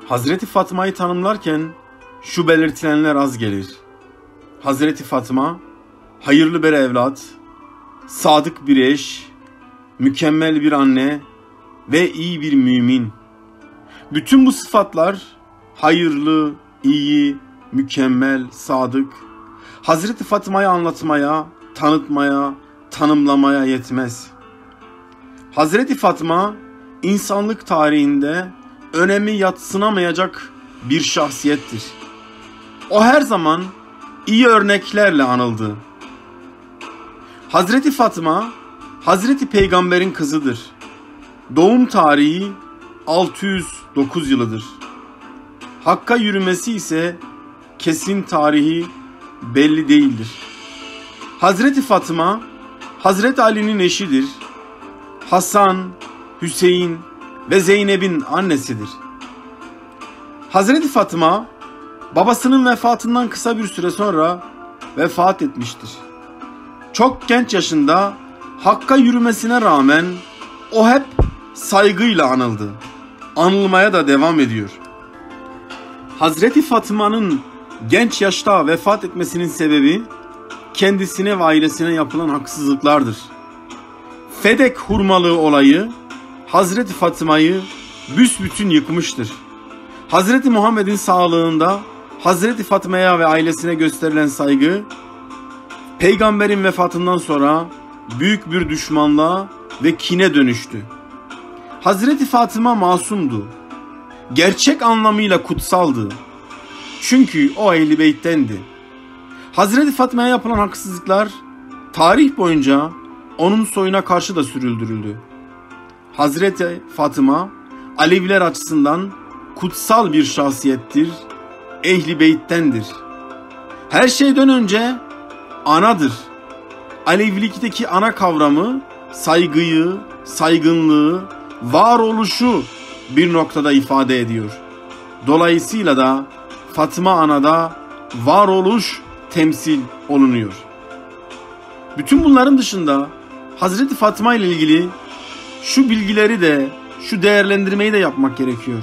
Hazreti Fatma'yı tanımlarken şu belirtilenler az gelir. Hazreti Fatma, hayırlı bir evlat, sadık bir eş, mükemmel bir anne ve iyi bir mümin. Bütün bu sıfatlar hayırlı, iyi, mükemmel, sadık, Hazreti Fatma'yı anlatmaya, tanıtmaya, tanımlamaya yetmez. Hazreti Fatma, insanlık tarihinde önemi yadsınamayacak bir şahsiyettir. O her zaman iyi örneklerle anıldı. Hazreti Fatma, Hazreti Peygamber'in kızıdır. Doğum tarihi 609 yılıdır. Hakka yürümesi ise kesin tarihi belli değildir. Hazreti Fatma, Hazreti Ali'nin eşidir. Hasan, Hüseyin ve Zeynep'in annesidir. Hazreti Fatma, babasının vefatından kısa bir süre sonra vefat etmiştir. Çok genç yaşında Hakk'a yürümesine rağmen o hep saygıyla anıldı. Anılmaya da devam ediyor. Hazreti Fatma'nın genç yaşta vefat etmesinin sebebi kendisine ve ailesine yapılan haksızlıklardır. Fedek hurmalığı olayı Hazreti Fatma'yı büsbütün yıkmıştır. Hazreti Muhammed'in sağlığında Hazreti Fatma'ya ve ailesine gösterilen saygı, Peygamberin vefatından sonra büyük bir düşmanlığa ve kine dönüştü. Hazreti Fatıma masumdu. Gerçek anlamıyla kutsaldı. Çünkü o Ehl-i Beyt'tendi. Hazreti Fatma'ya yapılan haksızlıklar tarih boyunca onun soyuna karşı da sürdürüldü. Hazreti Fatıma Aleviler açısından kutsal bir şahsiyettir, Ehl-i Beyt'tendir. Her şeyden önce anadır. Alevilikteki ana kavramı saygıyı, saygınlığı, varoluşu bir noktada ifade ediyor. Dolayısıyla da Fatıma Ana'da varoluş temsil olunuyor. Bütün bunların dışında Hazreti Fatıma ile ilgili şu bilgileri de, şu değerlendirmeyi de yapmak gerekiyor.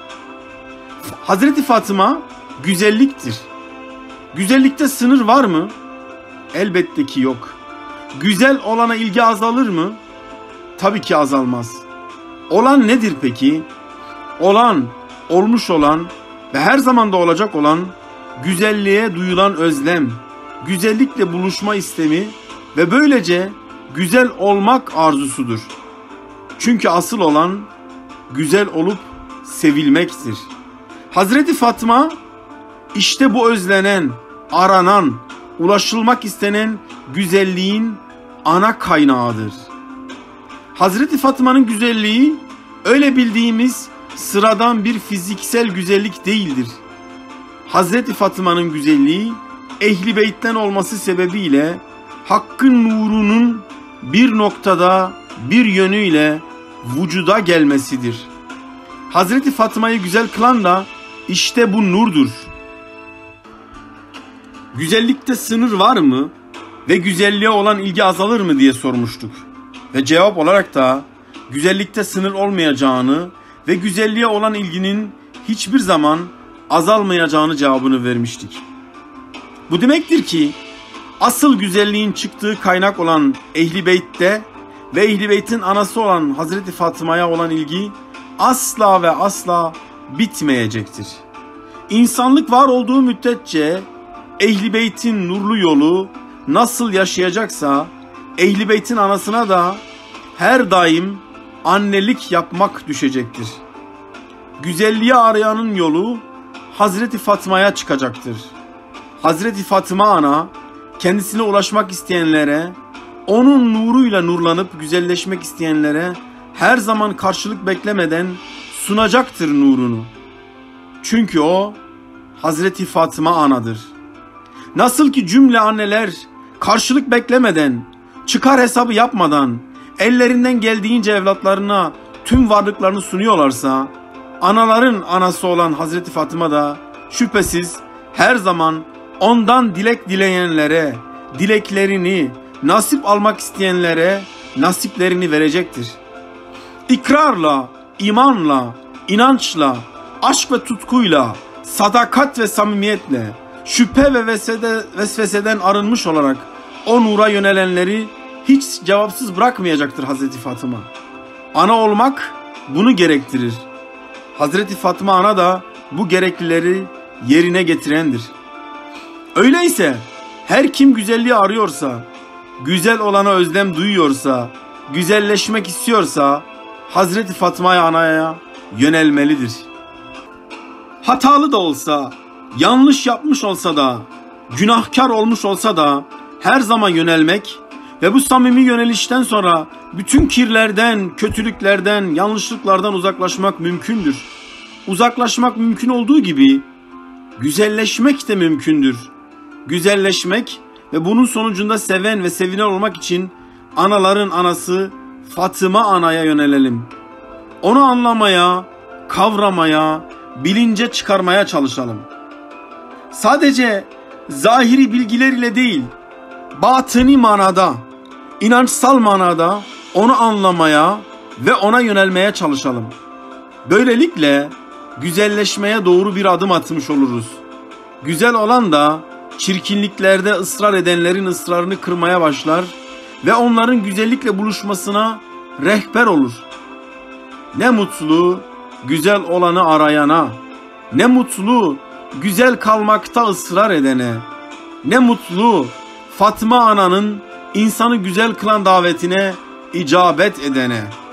Hazreti Fatıma güzelliktir. Güzellikte sınır var mı? Elbette ki yok. Güzel olana ilgi azalır mı? Tabii ki azalmaz. Olan nedir peki? Olan, olmuş olan ve her zaman da olacak olan güzelliğe duyulan özlem, güzellikle buluşma istemi ve böylece güzel olmak arzusudur. Çünkü asıl olan güzel olup sevilmektir. Hazreti Fatma işte bu özlenen, aranan, ulaşılmak istenen güzelliğin ana kaynağıdır. Hazreti Fatma'nın güzelliği öyle bildiğimiz sıradan bir fiziksel güzellik değildir. Hazreti Fatma'nın güzelliği Ehl-i Beyt'ten olması sebebiyle Hakk'ın nurunun bir noktada bir yönüyle vücuda gelmesidir. Hazreti Fatma'yı güzel kılan da işte bu nurdur. Güzellikte sınır var mı ve güzelliğe olan ilgi azalır mı diye sormuştuk. Ve cevap olarak da güzellikte sınır olmayacağını ve güzelliğe olan ilginin hiçbir zaman azalmayacağını cevabını vermiştik. Bu demektir ki asıl güzelliğin çıktığı kaynak olan Ehl-i Beyt'te ve Ehl-i Beyt'in anası olan Hazreti Fatma'ya olan ilgi asla ve asla bitmeyecektir. İnsanlık var olduğu müddetçe Ehl-i Beyt'in nurlu yolu nasıl yaşayacaksa Ehl-i Beyt'in anasına da her daim annelik yapmak düşecektir. Güzelliği arayanın yolu Hazreti Fatma'ya çıkacaktır. Hazreti Fatıma ana kendisine ulaşmak isteyenlere, onun nuruyla nurlanıp güzelleşmek isteyenlere her zaman karşılık beklemeden sunacaktır nurunu. Çünkü o Hazreti Fatıma anadır. Nasıl ki cümle anneler karşılık beklemeden, çıkar hesabı yapmadan, ellerinden geldiğince evlatlarına tüm varlıklarını sunuyorlarsa, anaların anası olan Hazreti Fatıma da şüphesiz her zaman ondan dilek dileyenlere, dileklerini, nasip almak isteyenlere nasiplerini verecektir. İkrarla, imanla, inançla, aşk ve tutkuyla, sadakat ve samimiyetle, şüphe ve vesveseden arınmış olarak o nura yönelenleri hiç cevapsız bırakmayacaktır Hazreti Fatıma. Ana olmak bunu gerektirir. Hazreti Fatıma ana da bu gereklileri yerine getirendir. Öyleyse her kim güzelliği arıyorsa, güzel olana özlem duyuyorsa, güzelleşmek istiyorsa Hazreti Fatıma'ya anaya yönelmelidir. Hatalı da olsa, yanlış yapmış olsa da, günahkar olmuş olsa da her zaman yönelmek ve bu samimi yönelişten sonra bütün kirlerden, kötülüklerden, yanlışlıklardan uzaklaşmak mümkündür. Uzaklaşmak mümkün olduğu gibi güzelleşmek de mümkündür. Güzelleşmek ve bunun sonucunda seven ve sevilen olmak için anaların anası Fatıma anaya yönelelim. Onu anlamaya, kavramaya, bilince çıkarmaya çalışalım. Sadece zahiri bilgiler ile değil, batıni manada, inançsal manada onu anlamaya ve ona yönelmeye çalışalım. Böylelikle güzelleşmeye doğru bir adım atmış oluruz. Güzel olan da çirkinliklerde ısrar edenlerin ısrarını kırmaya başlar ve onların güzellikle buluşmasına rehber olur. Ne mutlu güzel olanı arayana, ne mutlu güzel kalmakta ısrar edene, ne mutlu Fatıma ananın insanı güzel kılan davetine icabet edene.